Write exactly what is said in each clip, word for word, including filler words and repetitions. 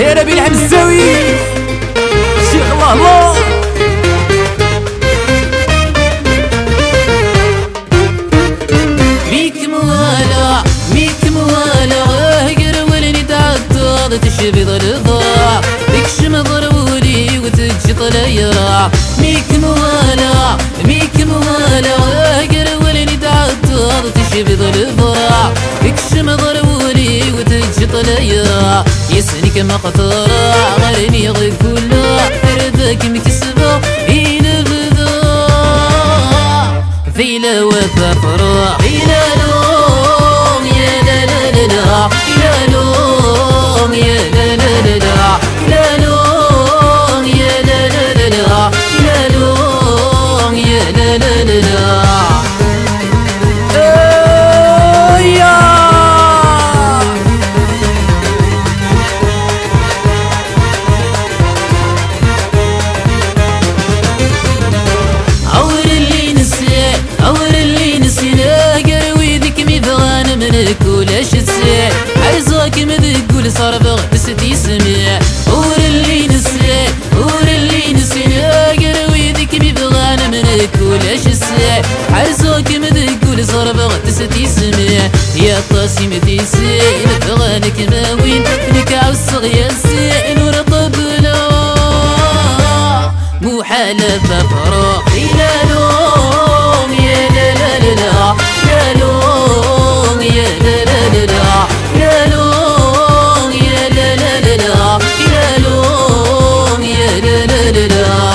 يا نبيل حمزاوي شيخ الله الله. ميك موالا ميك موالا قرولني تعطل تشبي ضرضا ديكش مضرولي وتجي طليرا. ميك موالا ميك موالا قرولني تعطل تشبي ضرضا ديكش مضرولي وتجي طليرا. يسنك مقطرة غرني غير كلها ربك مكسبة ينبذا فيلا وفافرة فيلا لوم يا لا لا لا لا يا لوم يا لا لا لا لا لا لوم يا لا لا لا لا لا لوم يا لا لا لا لا. ولا شتسع عايزاك مذقول صار بغدست يسمع. ور اللي نسع ور اللي نسينا قروي ذيك مبغانا منك ولا شتسع عايزاك مذقول صار بغدست يسمع. يا طاسم تيسين بغانك ماوين لك عوصغ يا سين ورطبنا مو حالة ففراق إلى لوم يا لا لا لا لا يا لوم يا لا لا لا لا يا لوم يا لا لا لا لا يا لوم يا لا لا لا لا.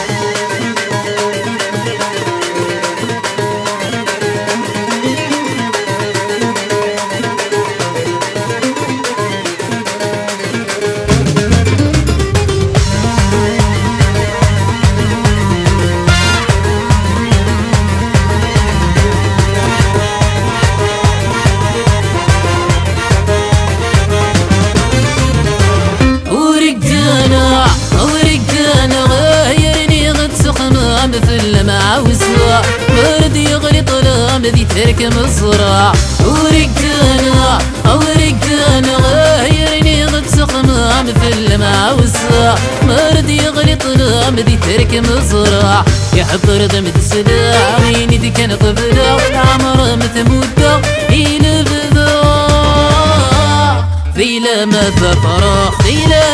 مثل ما عاوزها ورد يغلي طلام ذي ترك مصرع. ورجانا ورجانا غايرني غد سقما مثل ما عاوزها ورد يغلي طلام ذي ترك مصرع. يحضر دمد سلاع عيني دي كان طفلة عمر مثمودة ينبذا فيلا ما فراغ فيلا